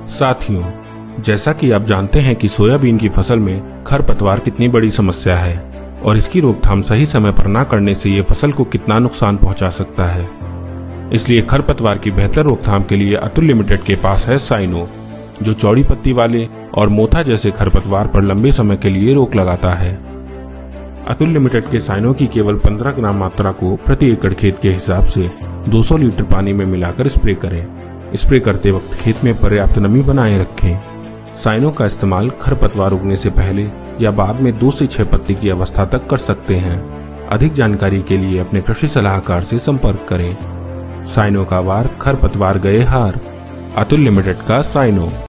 साथियों, जैसा कि आप जानते हैं कि सोयाबीन की फसल में खरपतवार कितनी बड़ी समस्या है और इसकी रोकथाम सही समय पर न करने से ये फसल को कितना नुकसान पहुंचा सकता है। इसलिए खरपतवार की बेहतर रोकथाम के लिए अतुल लिमिटेड के पास है साइनो, जो चौड़ी पत्ती वाले और मोथा जैसे खरपतवार पर लंबे समय के लिए रोक लगाता है। अतुल लिमिटेड के साइनो की केवल 15 ग्राम मात्रा को प्रति एकड़ खेत के हिसाब से 200 लीटर पानी में मिलाकर स्प्रे करें। स्प्रे करते वक्त खेत में पर्याप्त नमी बनाए रखें। साइनो का इस्तेमाल खरपतवार उगने से पहले या बाद में 2 से 6 पत्ती की अवस्था तक कर सकते हैं। अधिक जानकारी के लिए अपने कृषि सलाहकार से संपर्क करें। साइनो का वार खरपतवार गए हार। अतुल लिमिटेड का साइनो।